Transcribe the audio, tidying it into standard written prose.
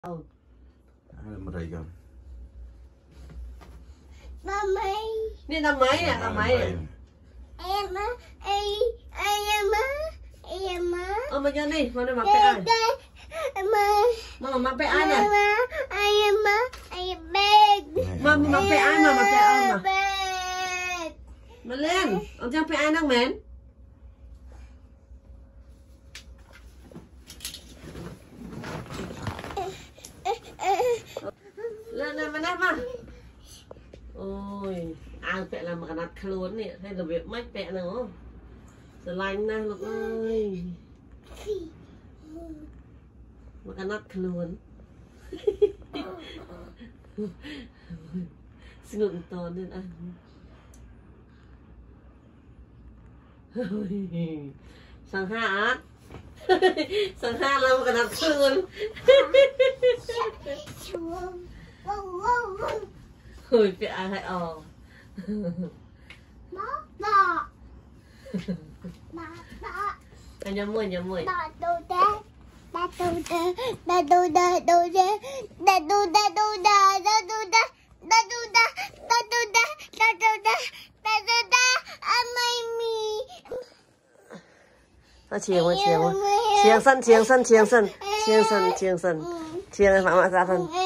Một đây con. Nè năm mấy nè, năm mấy nè. Em á. Mà cho đi, mà nó mặc cái ai? Mà mặc cái ai nè? Mà mặc cái ai mà mặc cái ai mà? Mà lên, ông trang cái ai đang mến? Lên lên mà nát mà. Ôi, ai phải làm mà nát khốn nè, hay là việc mách mẹ nữa. Giờ lành nè Lục ơi. Mà cái nát khốn. Xin ngượng to nên ăn. Sang hạ. Sang hạ làm cái nát khốn. Ôi phải ai hay Anh nhắm môi chiêng sân chiêng phạm mạ ra phần